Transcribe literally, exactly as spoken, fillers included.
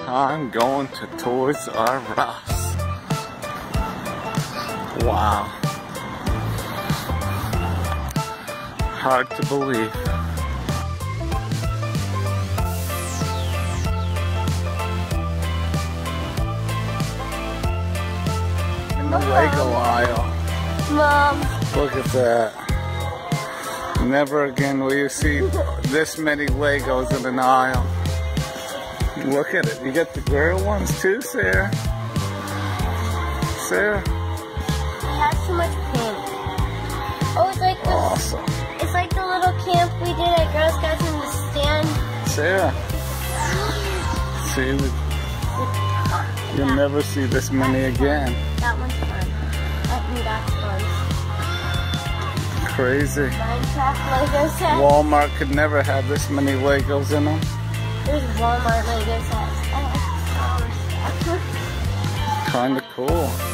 time going to Toys R Us. Wow. Hard to believe. In the Lego aisle. Mom. Look at that. Never again will you see this many Legos in an aisle. Look at it. You got the girl ones too, Sarah. Sarah. It has so much pink. Oh, it's like this. Awesome. It's like the little camp we did at Girl Scouts in the stand. Sarah. See, you'll never see this many again. That one's fun. That, that's fun. Crazy. Minecraft Lego set. Walmart could never have this many Legos in them. There's Walmart Lego sets. Oh, Kinda cool.